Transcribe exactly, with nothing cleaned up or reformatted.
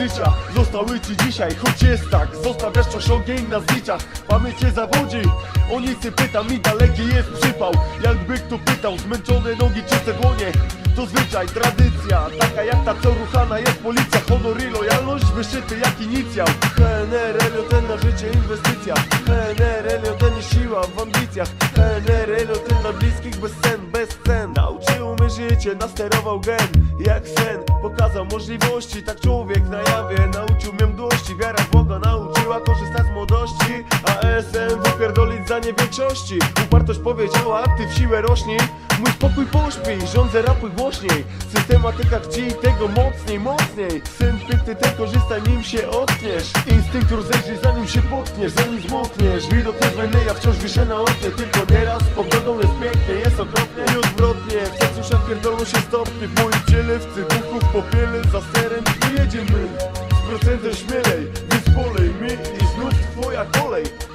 życia zostały ci dzisiaj, choć jest tak. Zostawiasz coś ogień na zdjęciach, pamięć cię zawodzi. O nic nie pytam i daleki jest przypał. Jakby kto pytał, zmęczone nogi, czyste dłonie. To zwyczaj, tradycja, taka jak ta, co ruchana jest policja. Honor i lojalność wyszyty jak inicjał. H N R L O ten na życie inwestycja. H N R L O ten jest siła w ambicjach. H N R L O ten dla bliskich bez sen, bez sen. Nauczył mnie życie, nasterował gen jak sen, pokazał możliwości, tak człowiek na jawie. Nauczył mnie mdłości, wiara w Boga nauczyła korzystać z młodości. A S M wypierdolić za niewiększości. Upartość powiedziała, aktyw siłę rośnie. Mój spokój pośpi, rządzę rapuj głośniej. Systematyka chci tego mocniej, mocniej. Syn piękny, ten korzystaj, nim się ockniesz. Instynkt rozejrzyj, zanim się potkniesz, zanim zmokniesz. Widok też ja wciąż wiszę na oknie. Tylko nieraz z pogodą jest pięknie, jest okropnie i odwrotnie. W sercu szat pierdolą się stopnie. W moim ciele, w cybuchu, w popiele, za sterem pojedziemy z procentem śmielej. Więc polej mi i znów twoja kolej.